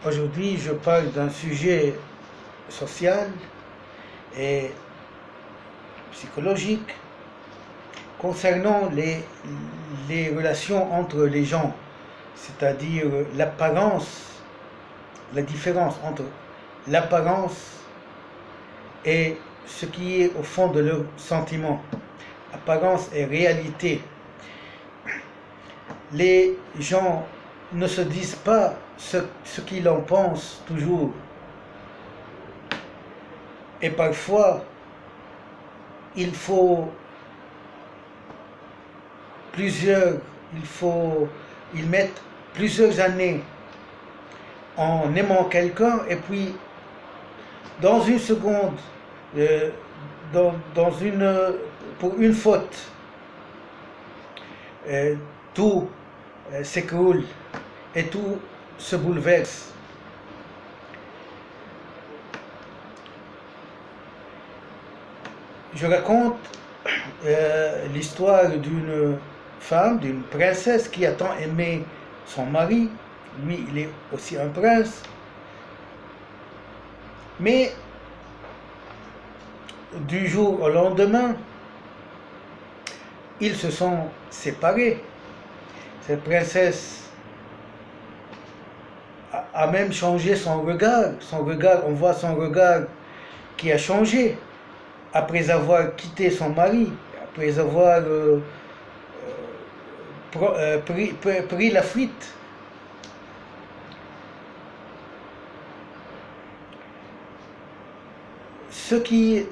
Aujourd'hui, je parle d'un sujet social et psychologique concernant les relations entre les gens, c'est-à-dire l'apparence, la différence entre l'apparence et ce qui est au fond de leurs sentiments. Apparence et réalité. Les gens ne se disent pas ce qu'ils en pensent toujours. Et parfois, il faut ils mettent plusieurs années en aimant quelqu'un et puis dans une seconde, pour une faute, tout s'écroule et tout se bouleverse. Je raconte l'histoire d'une femme, d'une princesse qui a tant aimé son mari. Lui, il est aussi un prince. Mais du jour au lendemain, ils se sont séparés. Cette princesse a même changé son regard. On voit son regard qui a changé après avoir quitté son mari, après avoir pris la fuite. Ce qui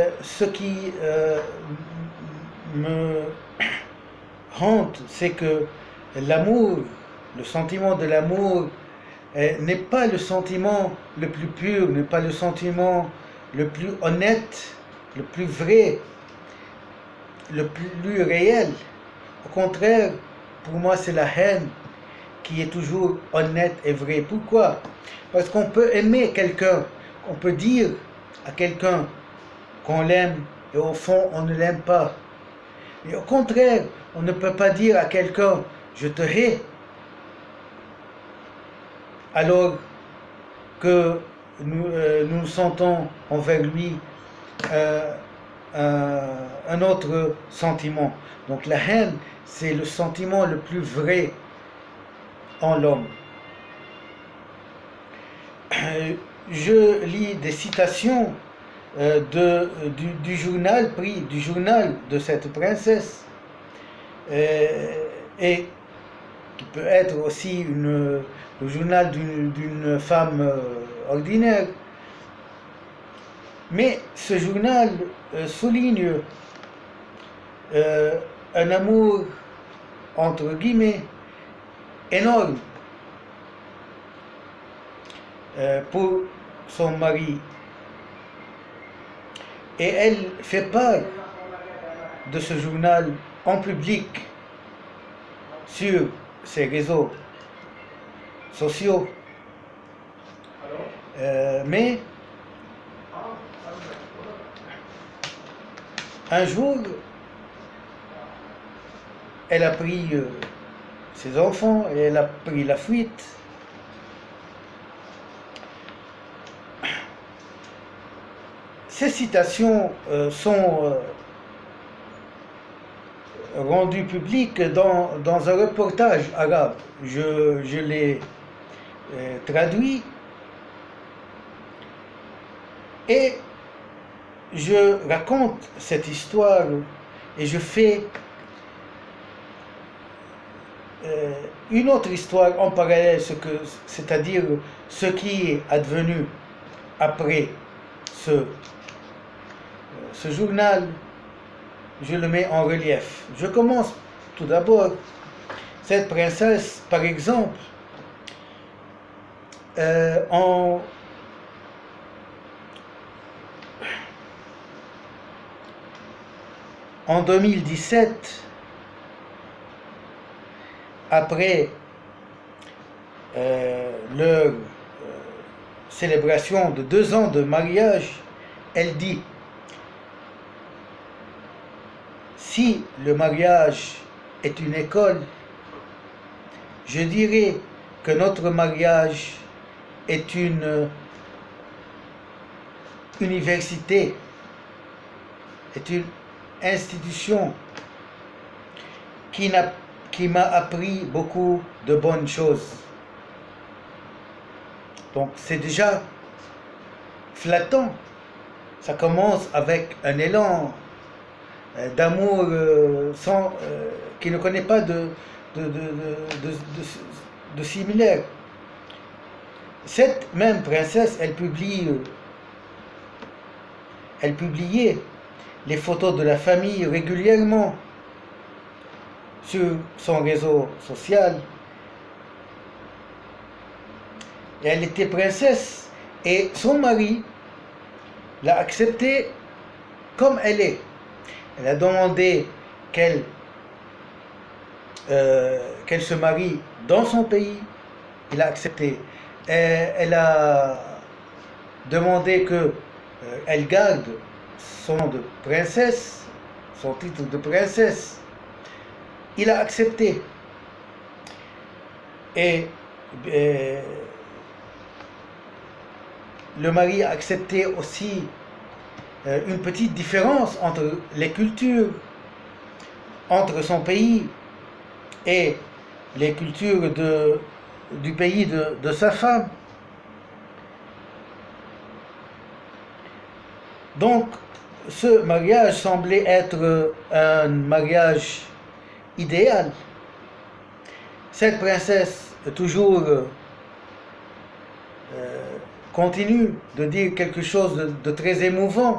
me hante, c'est que l'amour, le sentiment de l'amour n'est pas le sentiment le plus pur, n'est pas le sentiment le plus honnête, le plus vrai, le plus réel. Au contraire, pour moi, c'est la haine qui est toujours honnête et vraie. Pourquoi? Parce qu'on peut aimer quelqu'un, on peut dire à quelqu'un qu'on l'aime et au fond, on ne l'aime pas. Et au contraire, on ne peut pas dire à quelqu'un « je te hais » alors que nous sentons envers lui un autre sentiment. Donc la haine, c'est le sentiment le plus vrai en l'homme. Je lis des citations du journal de cette princesse et qui peut être aussi le journal d'une femme ordinaire. Mais ce journal souligne un amour, entre guillemets, énorme pour son mari. Et elle fait part de ce journal en public sur ses réseaux sociaux. Mais un jour, elle a pris ses enfants et elle a pris la fuite. Ces citations sont rendues publiques dans un reportage arabe. Je l'ai traduit et je raconte cette histoire et je fais une autre histoire en parallèle, c'est-à-dire ce qui est advenu après ce journal. Je le mets en relief. Je commence tout d'abord. Cette princesse, par exemple, en 2017, après leur célébration de 2 ans de mariage, elle dit: si le mariage est une école, je dirais que notre mariage est une université, est une institution qui m'a appris beaucoup de bonnes choses. Donc c'est déjà flattant. Ça commence avec un élan d'amour qui ne connaît pas de similaire. Cette même princesse, elle publiait les photos de la famille régulièrement sur son réseau social. Et elle était princesse et son mari l'a acceptée comme elle est. Elle a demandé qu'elle se marie dans son pays. Il a accepté. Elle a demandé qu'elle garde son nom de princesse, son titre de princesse. Il a accepté. Et le mari a accepté aussi une petite différence entre les cultures, entre son pays et les cultures du pays de sa femme. Donc, ce mariage semblait être un mariage idéal. Cette princesse toujours continue de dire quelque chose de très émouvant.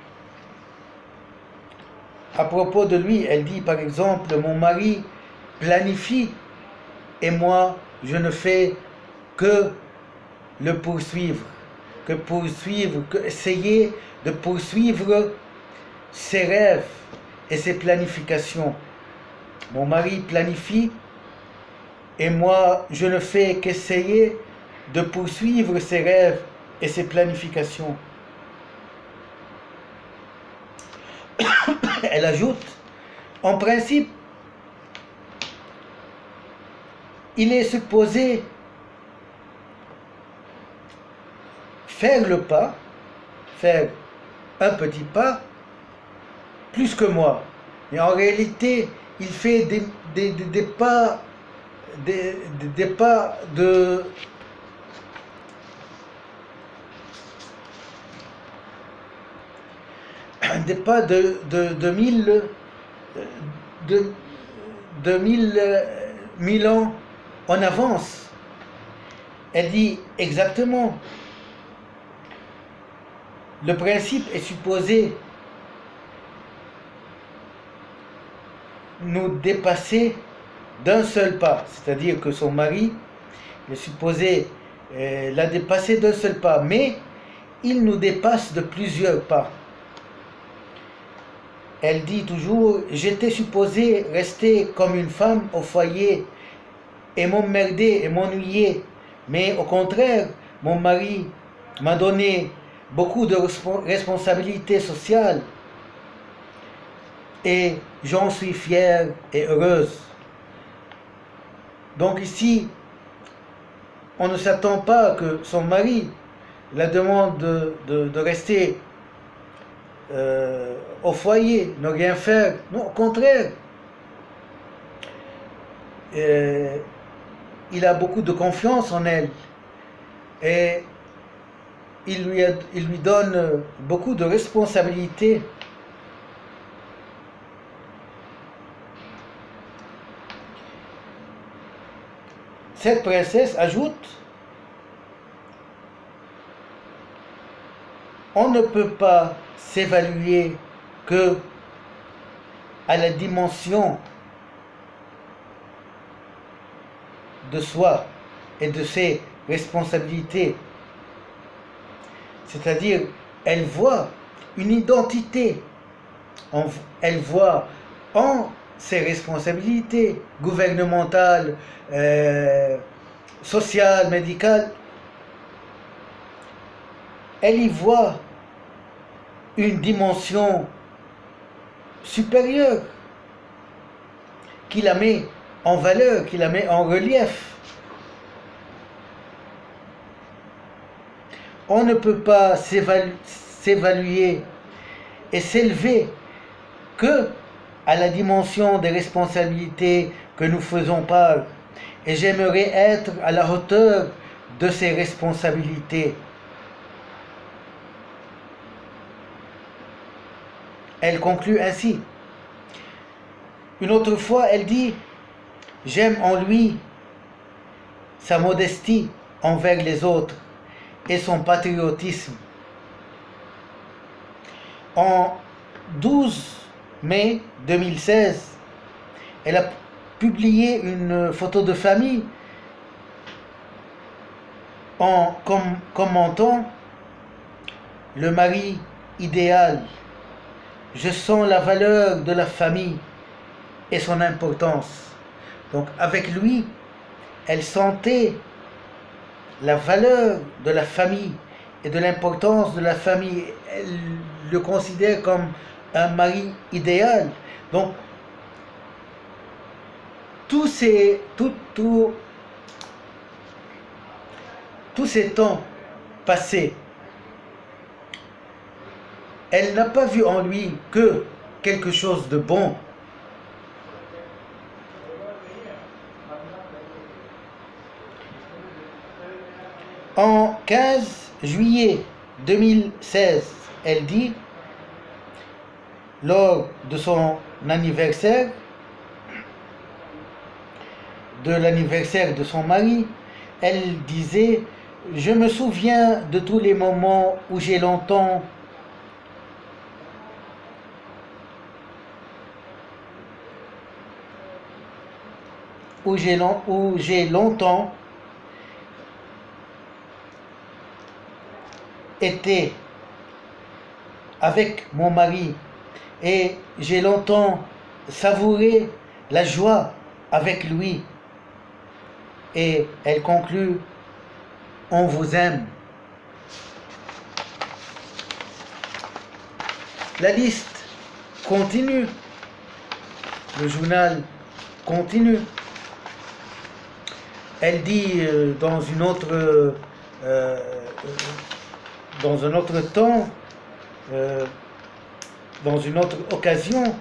À propos de lui, elle dit par exemple, mon mari planifie et moi je ne fais que le poursuivre, que essayer de poursuivre ses rêves et ses planifications. Mon mari planifie et moi je ne fais qu'essayer de poursuivre ses rêves et ses planifications. Elle ajoute, en principe, il est supposé faire le pas, faire un petit pas, plus que moi. Mais en réalité, il fait des pas, des pas de... des pas de mille ans en avance. Elle dit exactement, le principe est supposé nous dépasser d'un seul pas, c'est-à-dire que son mari est supposé la dépasser d'un seul pas, mais il nous dépasse de plusieurs pas. Elle dit toujours, j'étais supposée rester comme une femme au foyer et m'emmerder et m'ennuyer. Mais au contraire, mon mari m'a donné beaucoup de responsabilités sociales et j'en suis fière et heureuse. Donc ici, on ne s'attend pas que son mari la demande de rester au foyer, ne rien faire. Non, au contraire. Il a beaucoup de confiance en elle et il lui donne beaucoup de responsabilités. Cette princesse ajoute, on ne peut pas s'évaluer que à la dimension de soi et de ses responsabilités. C'est-à-dire, elle voit une identité, elle voit en ses responsabilités gouvernementales, sociales, médicales, elle y voit une dimension supérieure qui la met en valeur, qui la met en relief. On ne peut pas s'évaluer et s'élever que à la dimension des responsabilités que nous faisons part. Et j'aimerais être à la hauteur de ces responsabilités. Elle conclut ainsi. Une autre fois, elle dit, j'aime en lui sa modestie envers les autres et son patriotisme. En 12 mai 2016, elle a publié une photo de famille en commentant le mari idéal. Je sens la valeur de la famille et son importance. Donc avec lui, elle sentait la valeur de la famille et de l'importance de la famille. Elle le considère comme un mari idéal. Donc tous ces temps passés, elle n'a pas vu en lui que quelque chose de bon. En 15 juillet 2016, elle dit, lors de son anniversaire, de l'anniversaire de son mari, elle disait, je me souviens de tous les moments où j'ai longtemps été avec mon mari et j'ai longtemps savouré la joie avec lui. Et elle conclut, on vous aime. La liste continue, le journal continue. Elle dit dans un autre temps, dans une autre occasion,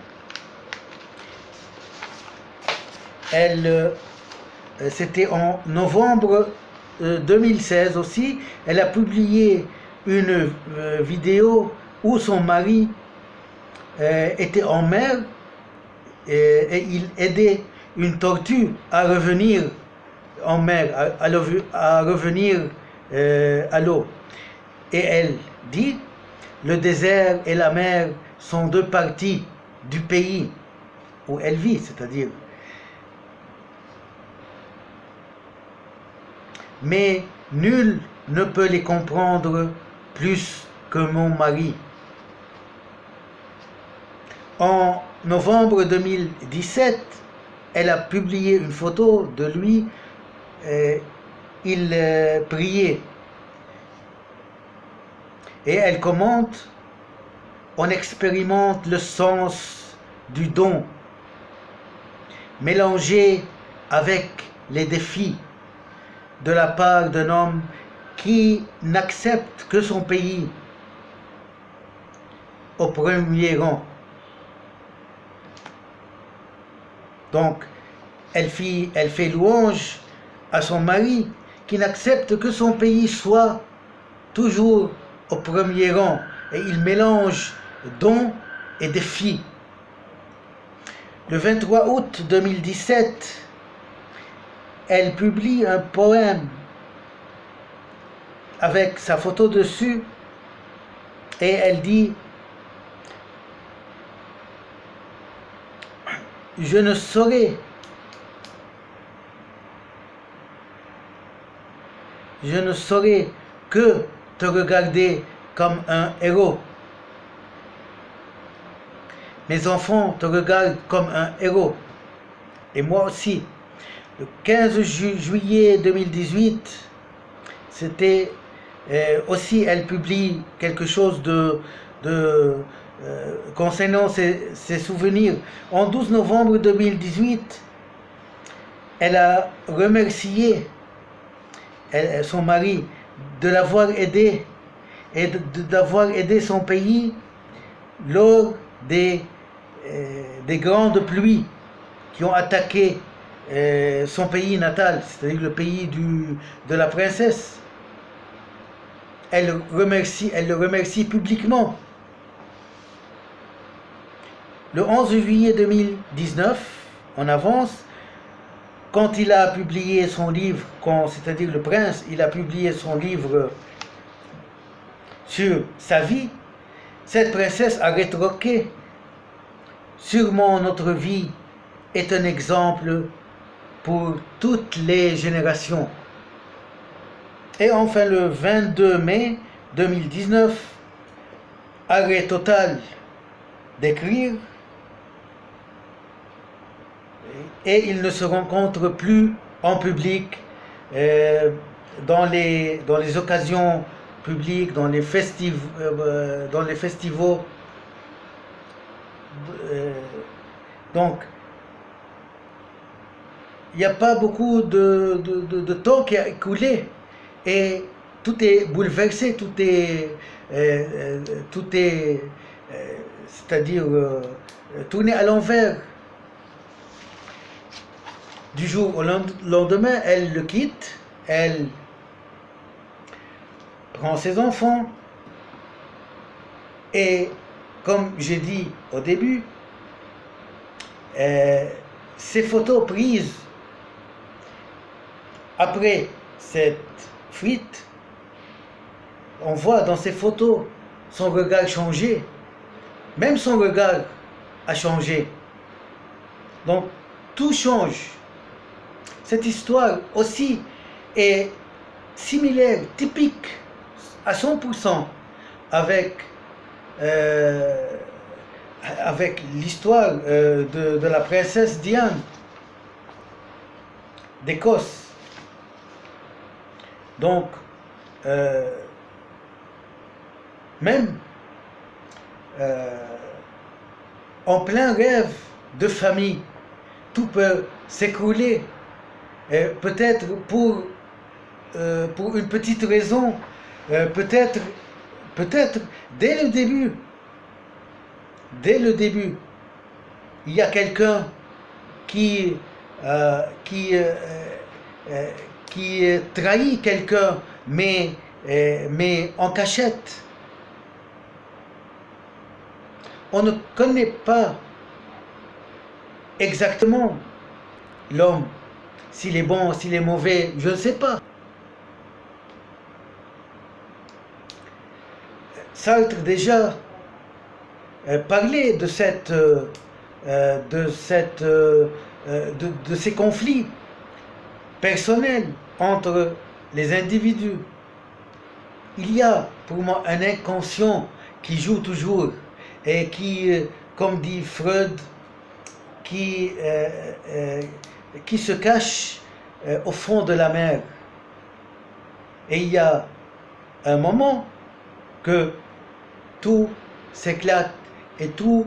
c'était en novembre 2016 aussi, elle a publié une vidéo où son mari était en mer et il aidait une tortue à revenir en mer, à revenir à l'eau. Et elle dit, le désert et la mer sont deux parties du pays où elle vit, c'est-à-dire. Mais nul ne peut les comprendre plus que mon mari. En novembre 2017, elle a publié une photo de lui, il priait. Et elle commente, on expérimente le sens du don, mélangé avec les défis de la part d'un homme qui n'accepte que son pays au premier rang. Donc, elle fait louange à son mari qui n'accepte que son pays soit toujours au premier rang. Et il mélange don et défi. Le 23 août 2017, elle publie un poème avec sa photo dessus et elle dit, je ne saurais que te regarder comme un héros. Mes enfants te regardent comme un héros. Et moi aussi. Le 15 juillet 2018, c'était aussi, elle publie quelque chose concernant ses souvenirs. En 12 novembre 2018, elle a remercié son mari de l'avoir aidé et d'avoir aidé son pays lors des grandes pluies qui ont attaqué son pays natal, c'est-à-dire le pays de la princesse. Elle le remercie publiquement. Le 11 juillet 2019, en avance, quand il a publié son livre, c'est-à-dire le prince, il a publié son livre sur sa vie, cette princesse a rétorqué: sûrement notre vie est un exemple pour toutes les générations. Et enfin, le 22 mai 2019, arrêt total d'écrire, et il ne se rencontre plus en public, dans les occasions publiques, dans les festivals. Donc, il n'y a pas beaucoup de temps qui a écoulé et tout est bouleversé, tout est c'est-à-dire tourné à l'envers. Du jour au lendemain, elle le quitte, elle prend ses enfants et, comme j'ai dit au début, ces photos prises après cette fuite, on voit dans ces photos son regard changer, même son regard a changé. Donc tout change. Cette histoire aussi est similaire, typique à 100% avec l'histoire de la princesse Diane d'Écosse. Donc, même en plein rêve de famille, tout peut s'écrouler. Peut-être pour une petite raison, peut-être dès le début, il y a quelqu'un qui trahit quelqu'un, mais en cachette. On ne connaît pas exactement l'homme, s'il est bon, s'il est mauvais, je ne sais pas. Sartre déjà parlait de ces conflits personnels entre les individus. Il y a pour moi un inconscient qui joue toujours et qui, comme dit Freud, qui se cache au fond de la mer. Et il y a un moment que tout s'éclate et tout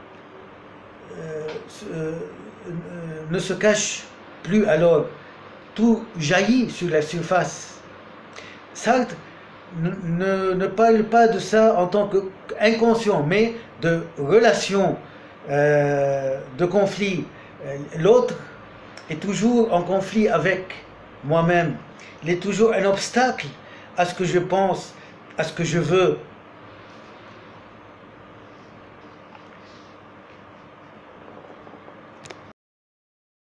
ne se cache plus, alors tout jaillit sur la surface. Sartre ne parle pas de ça en tant qu'inconscient, mais de relation, de conflit. L'autre est toujours en conflit avec moi-même. Il est toujours un obstacle à ce que je pense, à ce que je veux.